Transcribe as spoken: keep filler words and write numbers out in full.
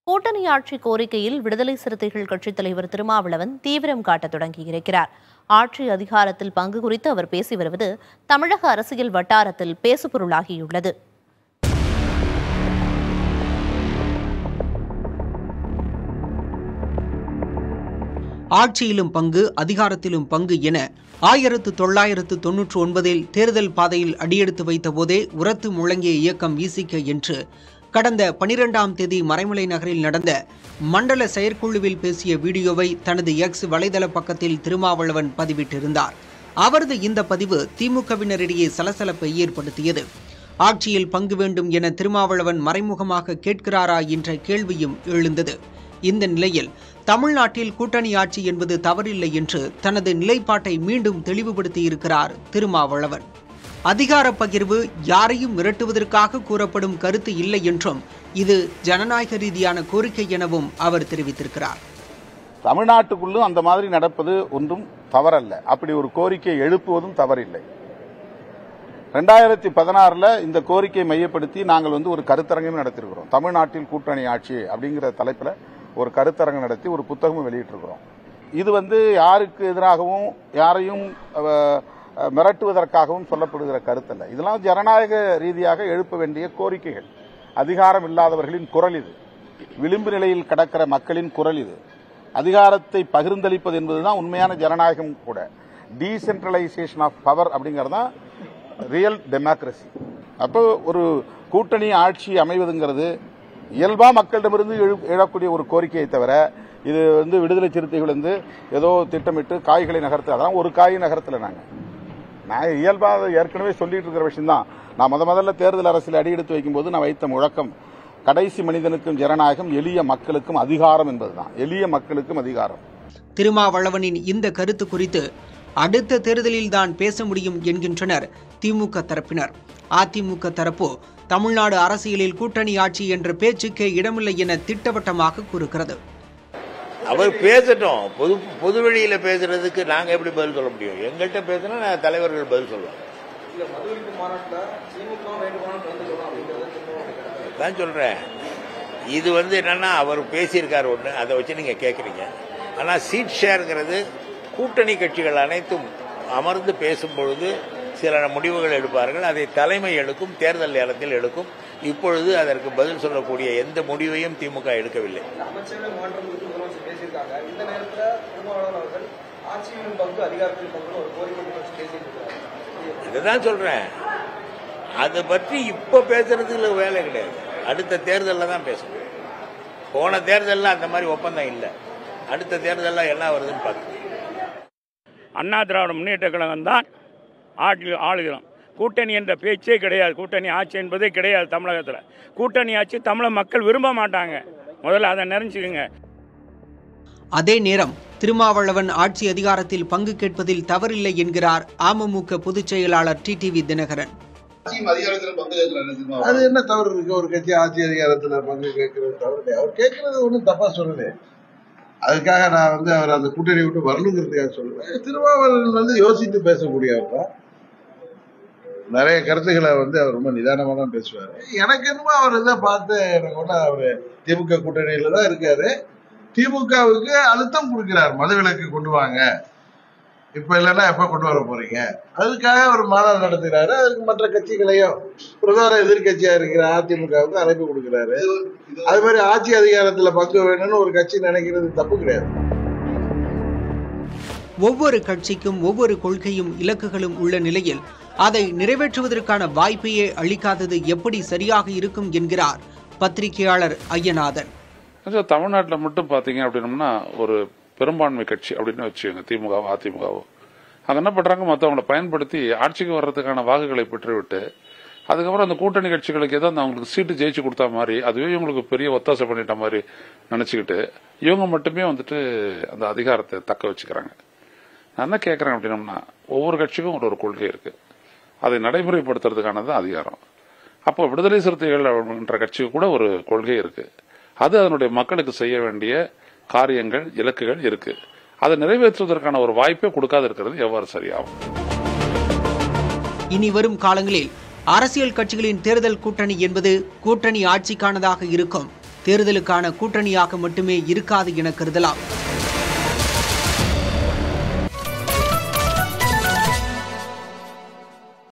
கூட்டணி ஆட்சி கோரிக்கையில் விடுதலை சிறுத்தைகள் கட்சித் தலைவர் திருமாவளவன் தீவிரம் காட்டத் தொடங்கியிருக்கிறார். ஆட்சி அதிகாரத்தில் பங்கு குறித்து அவர் பேசி வருவது தமிழக அரசியல் வட்டாரத்தில் பேசுபொருளாகியுள்ளது. ஆட்சியிலும் பங்கு, அதிகாரத்திலும் பங்கு என ஆயிரத்து தொள்ளாயிரத்து தொன்னூற்று ஒன்பதில் தேர்தல் பாதையில் அடியெடுத்து வைத்த போதே உரத்து முழங்கிய இயக்கம் விசிக என்று கடந்த பனிரெண்டாம் தேதி மறைமலை நகரில் நடந்த மண்டல செயற்குழுவில் பேசிய வீடியோவை தனது எக்ஸ் வலைதள பக்கத்தில் திருமாவளவன் பதிவிட்டிருந்தார். அவரது இந்த பதிவு திமுகவினரிடையே சலசலப்பை ஏற்படுத்தியது. ஆட்சியில் பங்கு வேண்டும் என திருமாவளவன் மறைமுகமாக கேட்கிறாரா என்ற கேள்வியும் எழுந்தது. இந்த நிலையில் தமிழ்நாட்டில் கூட்டணி ஆட்சி என்பது தவறில்லை என்று தனது நிலைப்பாட்டை மீண்டும் தெளிவுபடுத்தியிருக்கிறார் திருமாவளவன். அதிகார பகிர்வு யாரையும் மிரட்டுவதற்காக கூறப்படும் கருத்து இல்லை என்றும் இது ஜனநாயக ரீதியான கோரிக்கை எனவும் அவர் தெரிவித்திருக்கிறார். தமிழ்நாட்டுக்குள்ளும் அந்த மாதிரி நடப்பது ஒன்றும் தவறல்ல. அப்படி ஒரு கோரிக்கை எழுப்புவதும் தவறில்லை. ரெண்டாயிரத்தி பதினாறுல இந்த கோரிக்கை மையப்படுத்தி நாங்கள் வந்து ஒரு கருத்தரங்கம் நடத்திருக்கிறோம். தமிழ்நாட்டில் கூட்டணி ஆட்சி அப்படிங்கிற தலைப்பில் ஒரு கருத்தரங்கம் நடத்தி ஒரு புத்தகமும் வெளியிட்டிருக்கிறோம். இது வந்து யாருக்கு எதிராகவும் யாரையும் மிரட்டுவதற்காகவும் சொல்லப்படுகிற கருத்தல்ல. இதெல்லாம் ஜனநாயக ரீதியாக எழுப்ப வேண்டிய கோரிக்கைகள். அதிகாரம் இல்லாதவர்களின் குரல் இது. விளிம்பு நிலையில் கிடக்கிற மக்களின் குரல் இது. அதிகாரத்தை பகிர்ந்தளிப்பது என்பதுதான் உண்மையான ஜனநாயகம் கூட. டீசென்ட்ரலைசேஷன் ஆஃப் பவர் அப்படிங்கறதுதான் ரியல் டெமோக்ரசி. அப்போ ஒரு கூட்டணி ஆட்சி அமைவதுங்கிறது இயல்பா மக்களிடமிருந்து எழக்கூடிய ஒரு கோரிக்கையை தவிர இது வந்து விடுதலை சிறுத்தைகள் வந்து ஏதோ திட்டமிட்டு காய்களை நகர்த்து, அதான் ஒரு காய் நகர்த்தல. நாங்க நான் இயல்பா ஏற்கனவே சொல்லிட்டு இருக்கிற விஷயம் தான். நான் முத முதல்ல தேர்தல் அரசியல் அடியெடுத்து வைக்கும் போது நான் வைத்த முழக்கம் கடைசி மனிதனுக்கும் ஜனநாயகம், எளிய மக்களுக்கும் அதிகாரம் என்பதுதான். எளிய மக்களுக்கும் அதிகாரம். திருமாவளவனின் இந்த கருத்து குறித்து அடுத்த தேர்தலில் தான் பேச முடியும் என்கின்றனர் திமுக தரப்பினர். அதிமுக தரப்போ தமிழ்நாடு அரசியலில் கூட்டணி ஆட்சி என்ற பேச்சுக்கே இடமில்லை என திட்டவட்டமாக கூறுகிறது. அவர் பேசட்டும். பொது பொது வெளியில பேசுறதுக்கு நாங்க எப்படி பதில் சொல்ல முடியும்? எங்கள்கிட்ட பேசினா தலைவர்கள் பதில் சொல்லுவாங்க. தான் சொல்றேன். இது வந்து என்னன்னா அவர் பேசியிருக்காரு ஒண்ணு, அதை வச்சு நீங்க கேட்கறீங்க. ஆனா சீட் ஷேர்ங்கிறது கூட்டணி கட்சிகள் அனைத்தும் அமர்ந்து பேசும் பொழுது சில முடிவுகள் எடுப்பார்கள். அதை தலைமை எடுக்கும், தேர்தல் நேரத்தில் எடுக்கும். இப்பொழுது அதற்கு பதில் சொல்லக்கூடிய எந்த முடிவையும் திமுக எடுக்கவில்லை. இதுதான் சொல்றேன். அதை பற்றி இப்ப பேசுறதுல வேலை கிடையாது. அடுத்த தேர்தலில் தான் பேசணும். போன தேர்தலில் அந்த மாதிரி ஒப்பந்தம் இல்லை. அடுத்த தேர்தலில் என்ன வருதுன்னு பார்க்கணும். அண்ணா திராவிட முன்னேற்ற கழகம் தான் ஆட்சி ஆளுகிறோம். கூட்டணி என்ற பேச்சே கிடையாது. கூட்டணி ஆட்சி என்பதே கிடையாது தமிழகத்தில். கூட்டணி ஆட்சி தமிழக மக்கள் விரும்ப மாட்டாங்க. முதல்ல அதை நினைச்சுக்கோங்க. அதே நேரம் திருமாவளவன் ஆட்சி அதிகாரத்தில் பங்கு கேட்பதில் தவறில்லை என்கிறார் அமமுக பொதுச் செயலாளர் டிடிவி தினகரன். அது என்ன தவறு இருக்கு? ஒரு கட்சி ஆட்சி அதிகாரத்தில் பங்கு கேட்கறது தவறு. அவர் கேட்கறது ஒன்றும் தப்பா சொல்லல. அதுக்காக நான் வந்து அவர் அந்த கூட்டணி விட்டு வரணுங்கிறதுக்காக சொல்லுவேன். திருமாவளவன் வந்து யோசித்து பேசக்கூடியவர் தான். நிறைய கருத்துக்களை வந்து அவர் ரொம்ப நிதானமா தான் பேசுவாரு. எனக்கு என்னமோ அவர் இதை பார்த்து எனக்கு ஒண்ணு அவரு திமுக கூட்டணியில தான் இருக்காரு. திமுகவுக்கு அழுத்தம் கொடுக்கிறார். மதுவிலக்கு கொண்டு வாங்க, இப்ப இல்லைன்னா எப்ப கொண்டு வர போறீங்க, அதுக்காக ஒரு மாநாடு நடத்துகிறாரு. அதுக்கு மற்ற கட்சிகளையும் பிரதான எதிர்கட்சியா இருக்கிற அதிமுகவுக்கு அழைப்பு கொடுக்கிறாரு. அது மாதிரி ஆட்சி அதிகாரத்துல பங்கு வேணும்னு ஒரு கட்சி நினைக்கிறது தப்பு கிடையாது. ஒவ்வொரு கட்சிக்கும் ஒவ்வொரு கொள்கையும் இலக்குகளும் உள்ள நிலையில் அதை நிறைவேற்றுவதற்கான வாய்ப்பையே அளிக்காதது எப்படி சரியாக இருக்கும் என்கிறார் பத்திரிகையாளர் ஐயநாதன். தமிழ்நாட்டில் மட்டும் பாத்தீங்க அப்படின்னம்னா ஒரு பெரும்பான்மை கட்சி அப்படின்னு வச்சுக்கோங்க, திமுகவோ அதிமுகவோ. அங்க என்ன பண்றாங்க, மற்றவங்களை பயன்படுத்தி ஆட்சிக்கு வர்றதுக்கான வாக்குகளை பெற்றுவிட்டு அதுக்கப்புறம் அந்த கூட்டணி கட்சிகளுக்கு ஏதோ அவங்களுக்கு சீட்டு ஜெயிச்சு கொடுத்தா மாதிரி, அதுவே இவங்களுக்கு பெரிய ஒத்தாசை பண்ணிட்ட மாதிரி நினைச்சுக்கிட்டு இவங்க மட்டுமே வந்துட்டு அந்த அதிகாரத்தை தக்க வச்சுக்கிறாங்க. நான் என்ன கேட்கறேன் அப்படின்னம்னா, ஒவ்வொரு கட்சிக்கும் ஒரு ஒரு கொள்கை இருக்கு. அதை நடைமுறைப்படுத்துறதுக்கானது அதிகாரம். அப்போ விடுதலை சிறுத்தைகள் என்ற கட்சிக்கு கூட ஒரு கொள்கை இருக்கு. அது அதனுடைய மக்களுக்கு செய்ய வேண்டிய காரியங்கள், இலக்குகள் இருக்கு. அதை நிறைவேற்றுவதற்கான ஒரு வாய்ப்பை கொடுக்காது இருக்கிறது எவ்வாறு சரியாகும்? இனி வரும் காலங்களில் அரசியல் கட்சிகளின் தேர்தல் கூட்டணி என்பது கூட்டணி ஆட்சிக்கானதாக இருக்கும். தேர்தலுக்கான கூட்டணியாக மட்டுமே இருக்காது என கருதலாம்.